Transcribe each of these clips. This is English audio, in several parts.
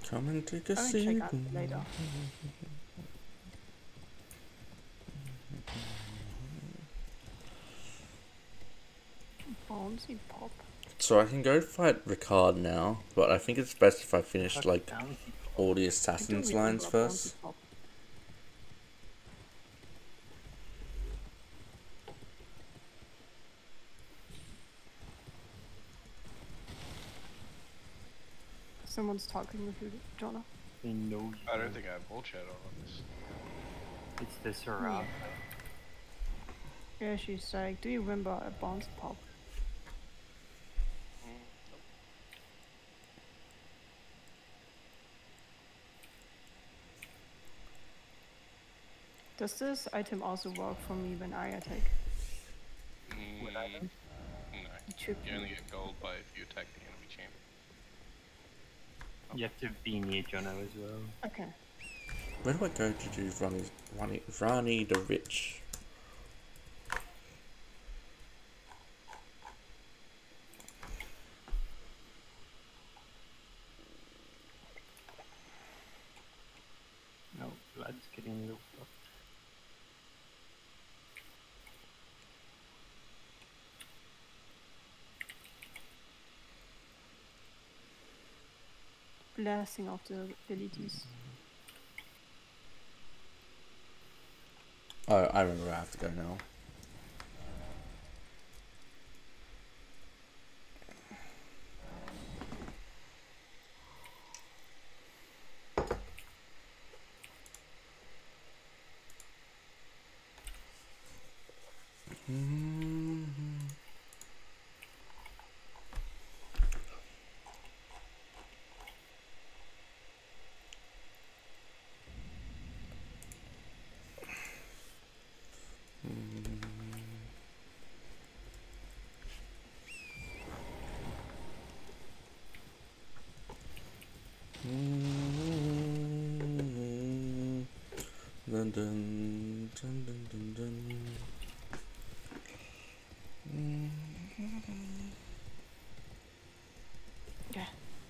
Come and take a I will seat. check out later. Bouncy pop. So I can go fight Ricard now, but I think it's best if I finish like all the I assassin's don't lines remember first. bouncy pop. Someone's talking with you, Jonah. They know you. I don't think I have bullshit on this. It's the Sarah. Yeah, she's like, do you remember a bouncy pop? Nope. Does this item also work for me when I attack? No. It should You be. only get gold by if you attack the enemy champion. You have to be near Jono as well. Okay. Where do I go to do Rani the Rich? No, blood's getting a little fucked. Blasting of the abilities. Oh, I remember where I have to go now. Dun, dun, dun, dun, dun, dun. Yeah.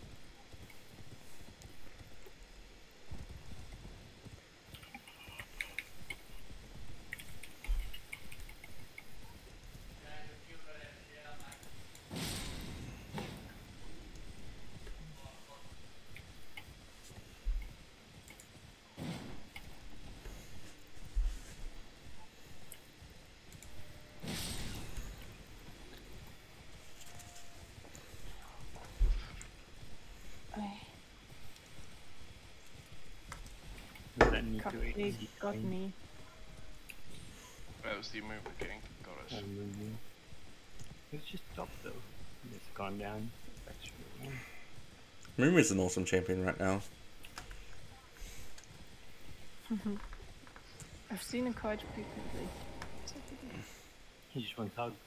That need to Cupcake easy got time. me. That was the move the king got us. It's just top though. It's gone down. Actually, Mumi's an awesome champion right now. I've seen it quite frequently. he just wants hugs.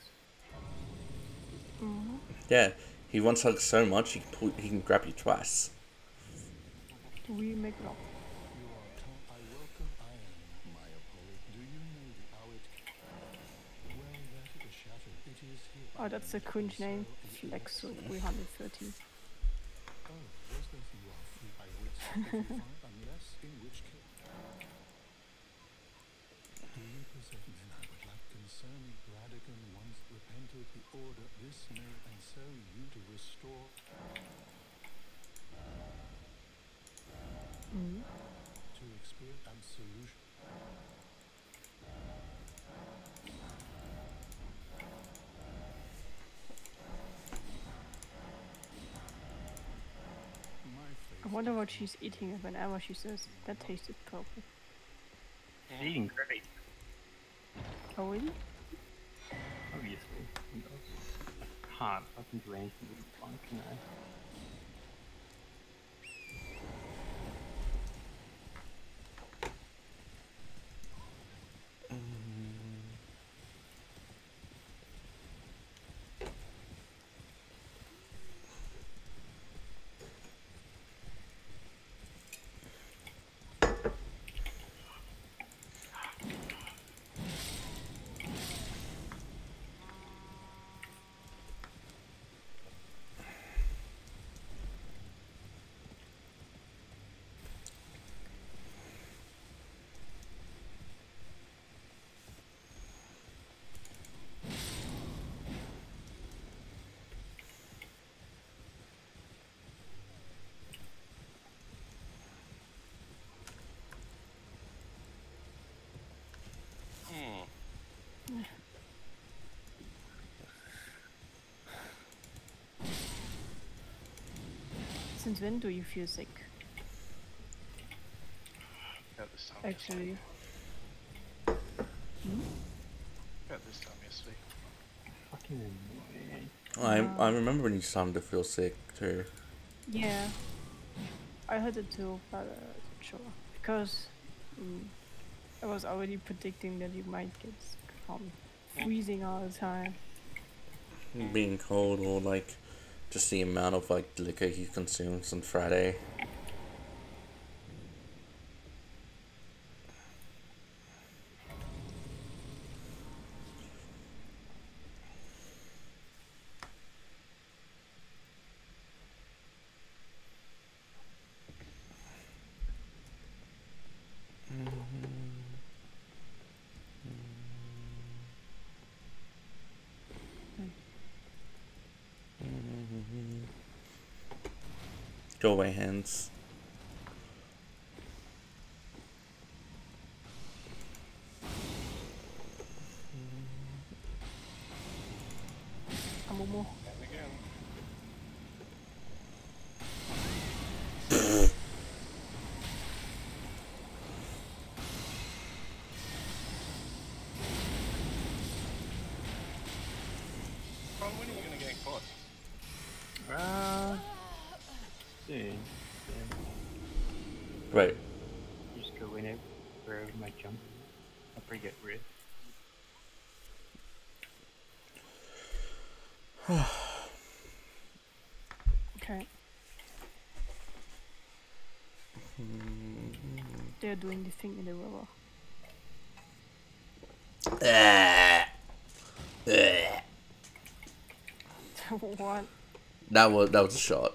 Yeah, he wants hugs so much he can grab you twice. We make love. I welcome Iron, my opponent. Do you know the Owlet? Well, that is shattered. It is here. Oh, that's a cringe name. Flexo 330. Oh, was that you are free? I would sacrifice unless in which case. Do you possess then I would like concerning Radigan once repented the order this may and so you to restore to experience absolution. I wonder what she's eating whenever she says that tasted purple. She's eating great, Oh really? obviously. Can't fucking do anything with the funk, can I? Since when do you feel sick? About this time Actually. yesterday. About this time yesterday. Fucking annoying. I remember when you started to feel sick too. Yeah. I heard it too, but not sure. Because I was already predicting that you might get sick from freezing all the time. Being cold or like just the amount of like liquor he consumes on Friday. Go away, hands. Amumu. And again. Ron, when are you gonna gank bot? Soon. Right. Just go in it wherever my jump is. I'll probably get rid. Okay. They're doing the thing in the river. What? That was a shot.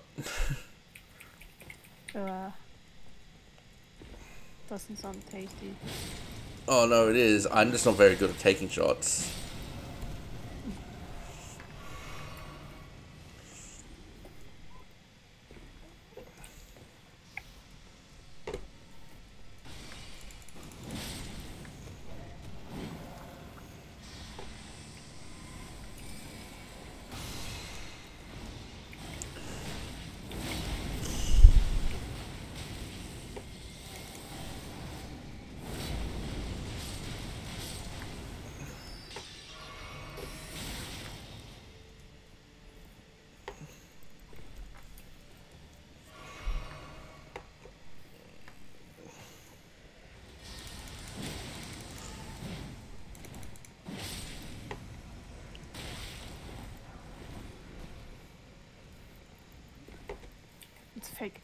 Doesn't sound tasty. Oh no, it is. I'm just not very good at taking shots. It's fake.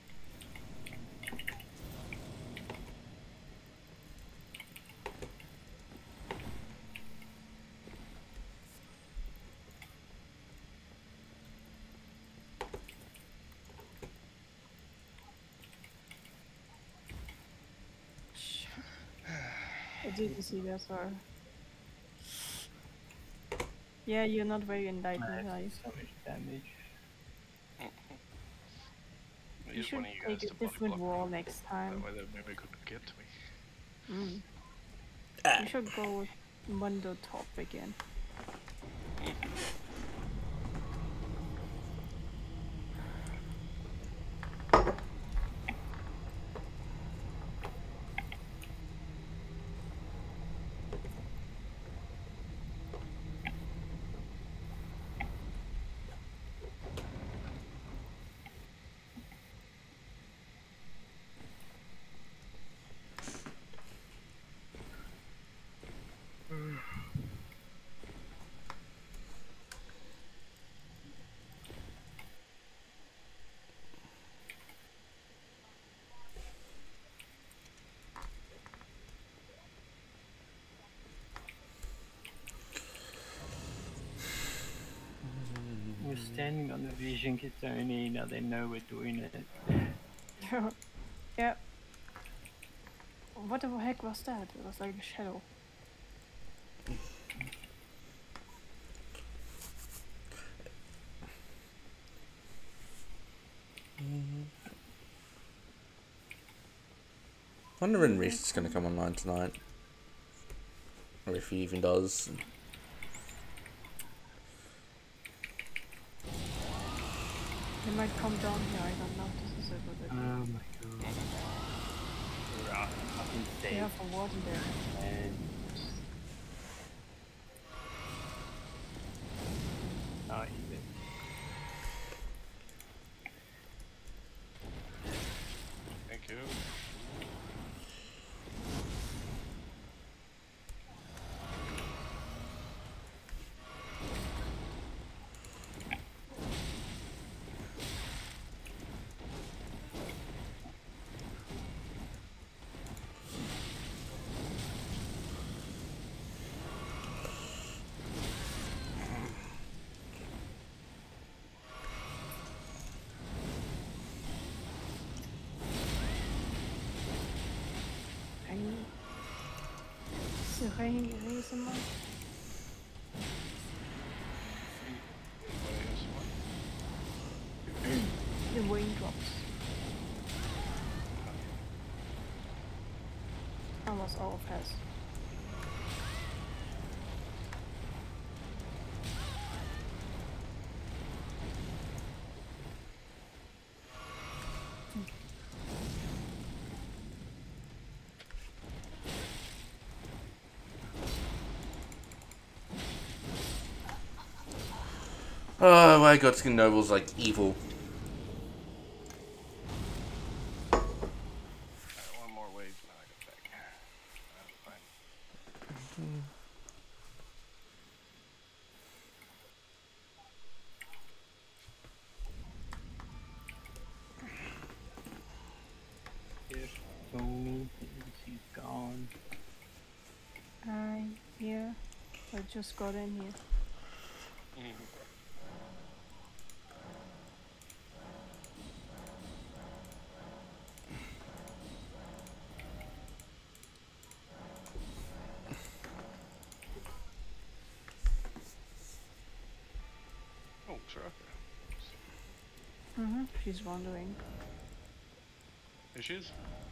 I didn't see that, sorry. Yeah, you're not very enlightened, are you? So much damage. I You used should one of you take guys a to body different block wall me. next That time. way the movie couldn't get to me. You should go with Mundo top again. We're standing on the vision Kitoni, now they know we're doing it. Yeah. What the heck was that? It was like a shadow. Wonder when Reese is gonna come online tonight. Or if he even does. They might come down here, I don't know. This is a good idea. Oh my god. We're out. Fucking They safe. have a water there. And not even. Thank you. 什么 The raindrops. Almost all of us. Oh my god, Skin Noble's like evil. Alright, one more wave and I get back. That's fine. There's Tony. He's gone. Yeah. I just got in here. Oh, sure. She's wandering. There she is.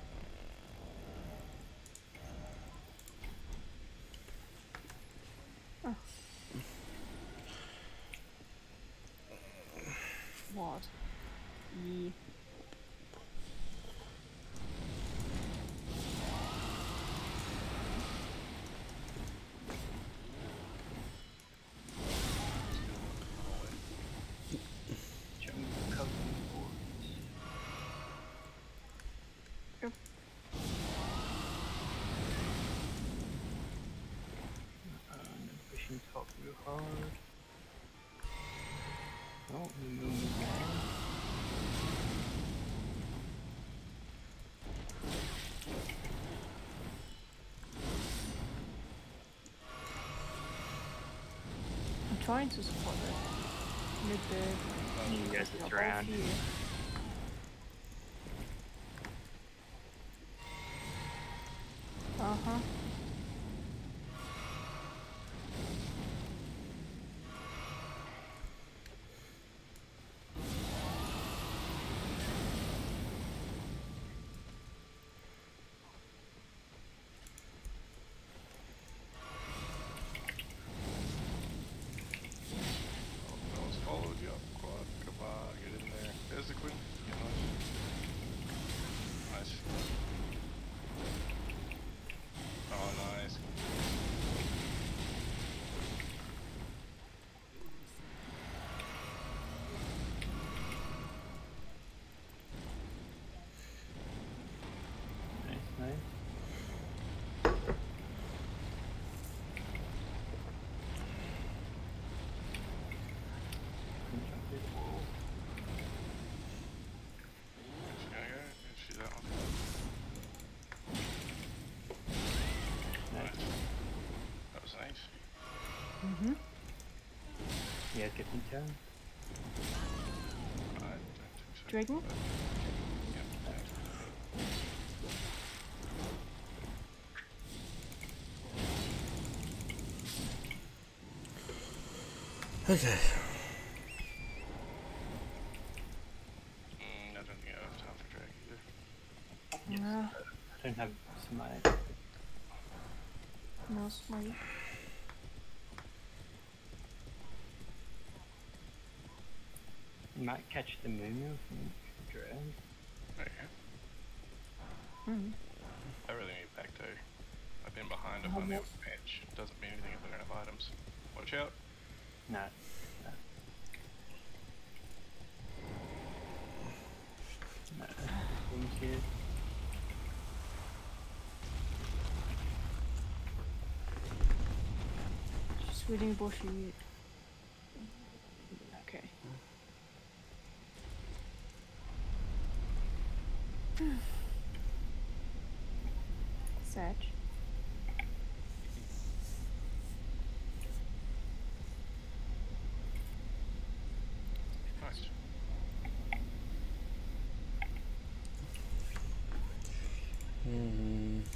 What? Yeah. Jungle covering boards. Yep. And pushing top real hard. Oh, we move again. I'm trying to support it. Mid the Yes, it's around. Uh-huh. I was followed you up, quad. Come on, get in there. There's the queen. Nice. Oh, nice. Nice, nice. Can jump through the wall. She's gonna get it. She's out. Nice. That was nice. Yeah, get me down. I don't think so. Dragon? But, yeah, Okay. I don't think I have time for drag either. Yes. Yeah. I don't have smite. No smite. You might catch the moo from drag. Okay. Hmm. I really need back too. I've been behind if How I about- have a patch. It doesn't mean anything if I don't have items. Watch out. No. No. Things here. Just reading bushy. Okay. Sag. Nice. Hmm.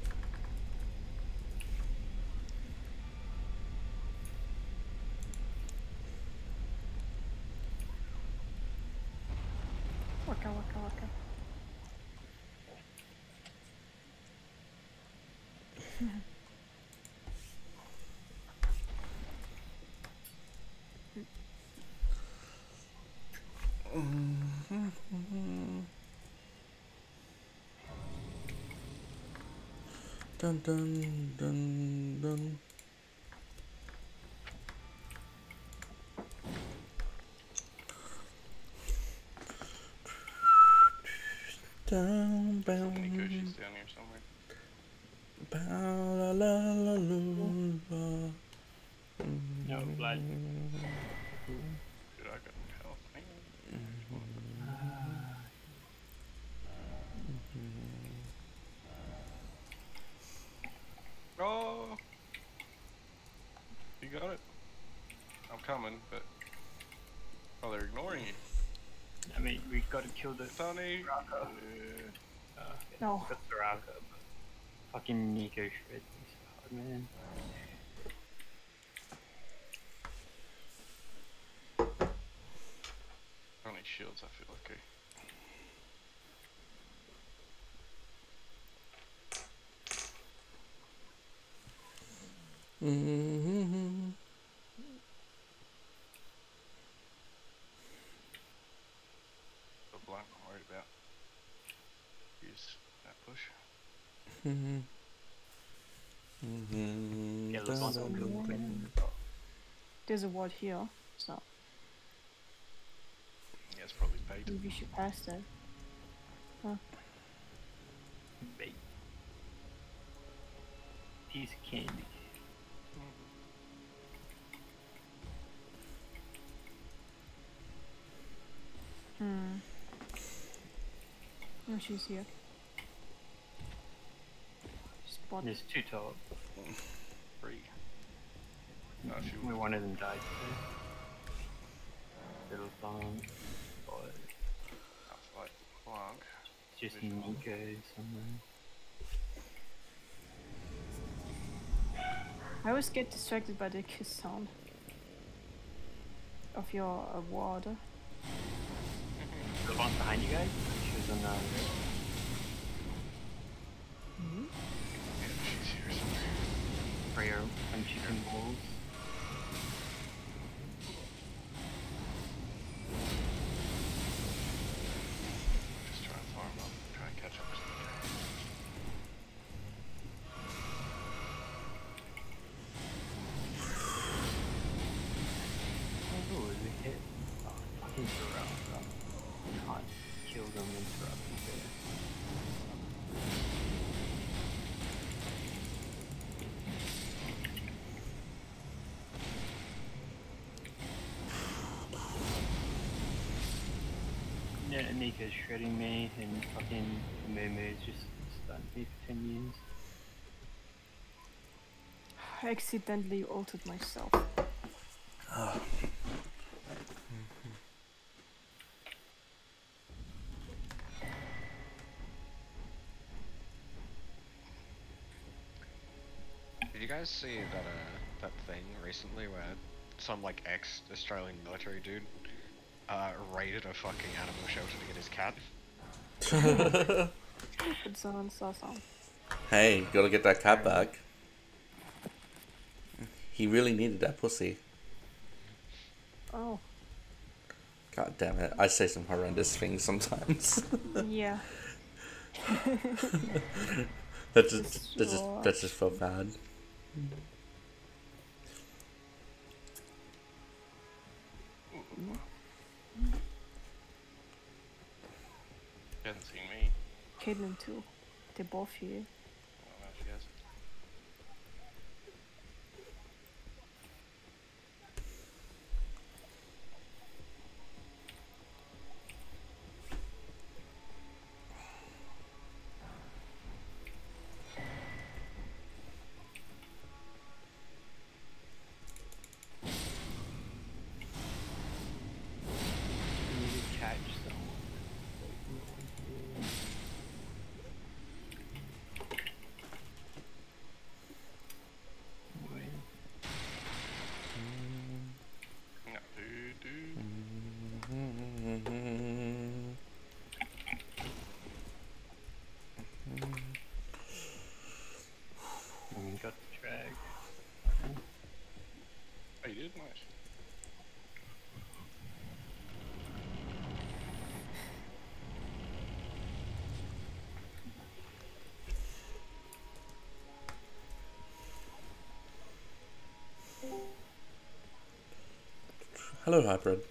Waka waka waka. Dun dun dun dun. Down, bound, Nikoshi's down here somewhere. bow, la la la la. No blood. Dude, I got health. Man. Oh! You got it? I'm coming, but... Oh, they're ignoring you. I mean, we got to kill the Tony! Soraka. No. Got Soraka, but fucking Nico shreds me so hard, man. Only shields, I feel okay. Mm-hmm. The blunt I'm worried about. Use that push. Mm-hmm. Mm-hmm. Yeah, look on Dun, the dun, build dun. There's a ward here, so Yeah, it's probably paid. maybe we should pass that. bait. Piece of candy. Hmm. Oh, she's here. Spot. There's two top. 3. No, she Only was. one of them died today. Little bomb. But I'll fight Clunk. just Visual. Nico somewhere. I always get distracted by the kiss sound of your ward. The one behind you guys? She was on the Yeah, she's here somewhere. prayer and chicken walls. Just trying to farm up, try and catch up to the guy. Oh, they hit. Oh, fucking Soraka. Can't kill them when Soraka's there. Yeah, Nika's shredding me, and fucking Momo's just stunned me for 10 years. I accidentally altered myself. Did you guys see that that thing recently where some like ex-Australian military dude raided a fucking animal shelter to get his cat? But someone saw some. Hey, gotta get that cat back. He really needed that pussy. Oh. God damn it! I say some horrendous things sometimes. Yeah. That just felt bad. She hasn't seen me. Caitlyn too. They're both here. Oh, no, she hasn't. You need to catch someone. Wait, no one here. Anyway, No, dude. got the drag. Oh, you did? Nice. Hello, hybrid.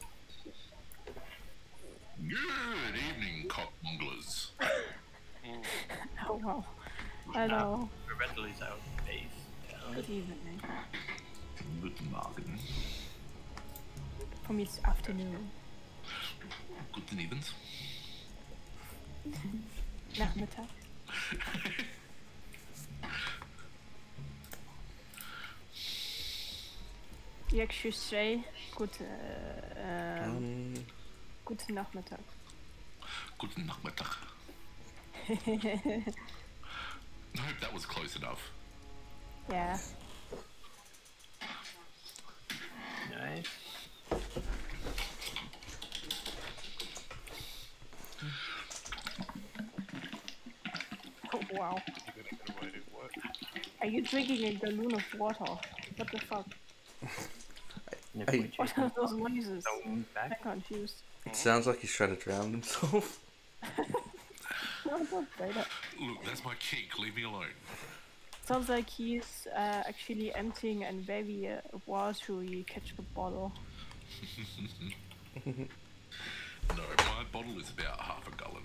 Good evening, cockmonglers. Oh wow. Hello. Revettle's out of base. Yeah. Good evening. Guten Morgen. For me it's afternoon. Guten Evens. Nachmittag. You actually say good guten Nachmittag. Guten Nachmittag. I hope that was close enough. Yeah. Nice. Oh wow. You gotta get away. What? Are you drinking a gallon of water? What the fuck? And if Hey. we What chase are those noises? stone I'm back, confused. It sounds like he's trying to drown himself. No, don't say that. Look, that's my kink. Leave me alone. Sounds like he's actually emptying and very while to catch the bottle. No, my bottle is about half a gallon.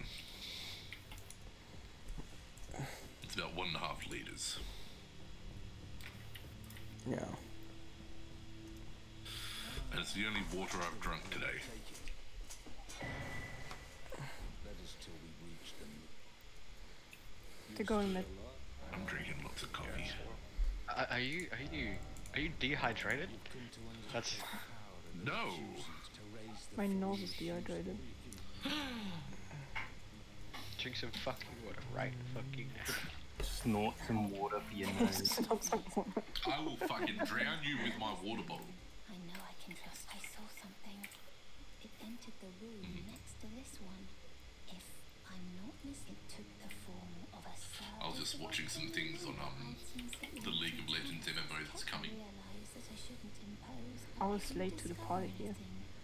It's about 1.5 litres. Yeah. And it's the only water I've drunk today. That is till we reach them. To go in that. I'm drinking lots of coffee. Are you dehydrated? That's No! My nose is dehydrated. drink some fucking water right fucking now. snort some water for your nose. It's not so warm. I will fucking drown you with my water bottle. I know I can trust. I saw something. It entered the room next to this one. If I'm not mistaken, it took the form of a servant. I was just watching some things on the League of Legends MMO that's coming. Realize that I shouldn't impose. I was late to the party here.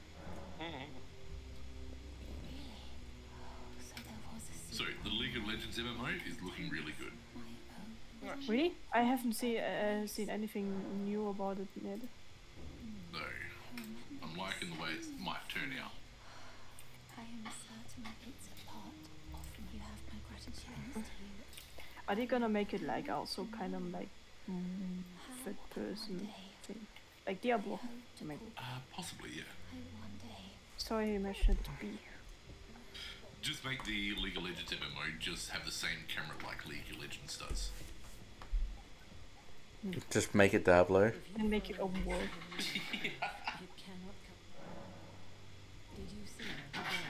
So there was a So, the League of Legends MMO is looking really good. my own. Really? I haven't seen anything new about it yet. No. I'm liking the way it might turn out. I am certain it's a part of me. You have my gratitude to you. Are they gonna make it like also kind of like third person thing? Like Diablo? Maybe. Possibly, yeah. I one day. Sorry, I mentioned it to be. Just make the League of Legends MMO just have the same camera like League of Legends does. Just make it Diablo. And make it open world. You cannot come. Did you see her today?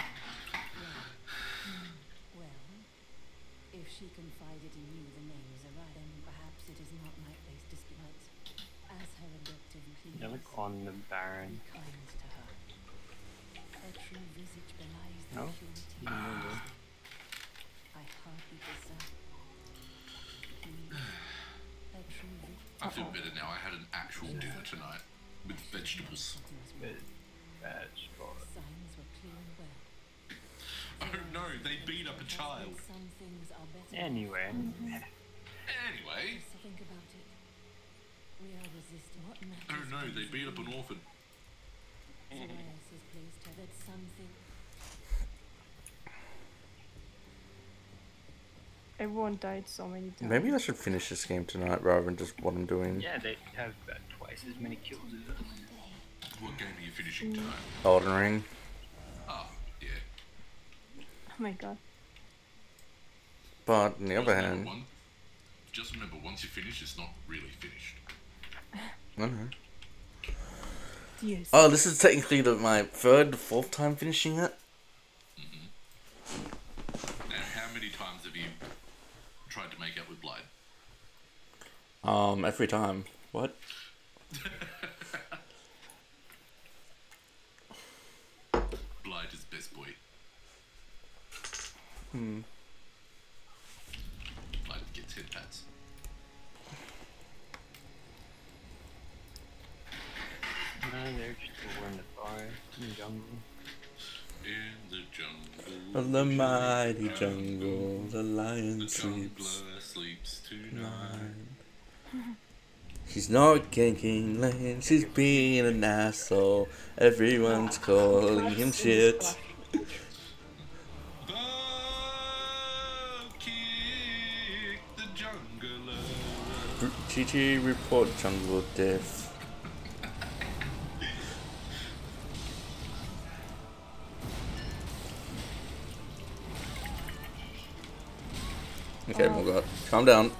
Well, if she confided in you the names of right, then perhaps it is not my place to speak. As her adoptive please, You look on the Baron. be kind to her. Her true visage belies the No? purity. I hardly deserve. Her true I feel better now. I had an actual dinner tonight with vegetables. With bad spot. signs were they beat up a child. Some things are better. Anyway. Anyway. Just to think about it. We are resisting what matters. Oh no, they beat up an orphan. Zarias has placed her that something. Everyone died so many times. Maybe I should finish this game tonight rather than just what I'm doing. Yeah, they have about twice as many kills as us. What game are you finishing tonight? Elden Ring. Ah, yeah. Oh my god. But on the other hand, Just remember, once you finish, it's not really finished. I don't know. Yes. Oh, this is technically my third, fourth time finishing it. And how many times have you tried to make out with Blythe? Every time. What? Blythe is best boy. Blythe gets head pats. No, they're just over in the forest, in the jungle. In the jungle. Of the mighty jungle, the lion The sleeps. jungler sleeps tonight. She's not getting land, she's being an asshole. Everyone's calling him shit. Kick the jungler. GG report jungle death. Okay, Morgott, calm down.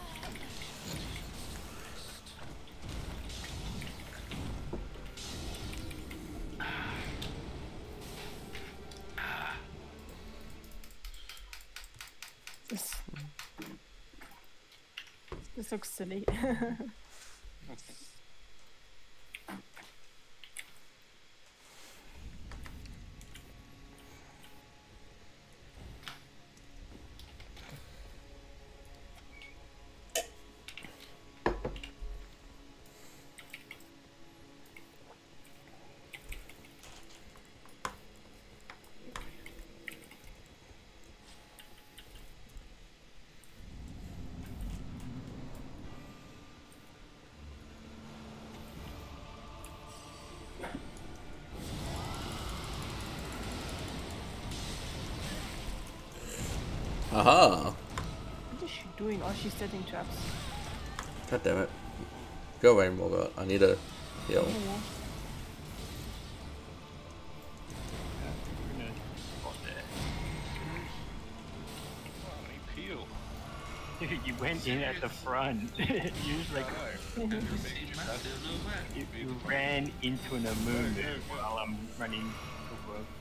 This looks silly. Aha! What is she doing? Oh, she's setting traps. God damn it. Go away, Morgott. I need a heal. Oh, yeah. We're gonna spot there. Oh, he peel. Dude, you went in at the front. You just like you ran into an Amumu while I'm running to work.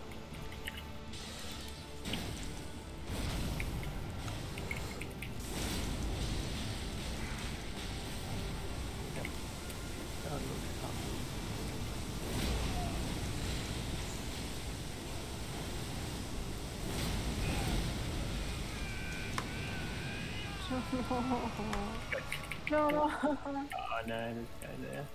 No. No. Oh no, this guy there.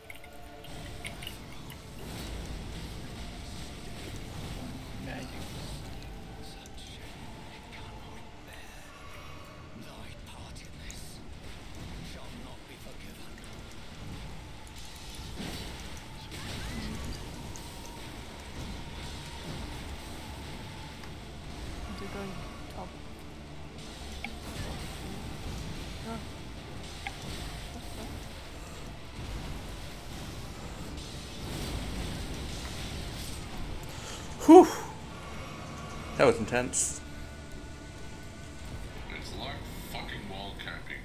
Magic. They're going top. No. Whew! That was intense. It's like fucking wild camping.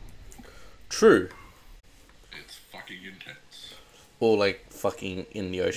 True. It's fucking intense. Or like fucking in the ocean.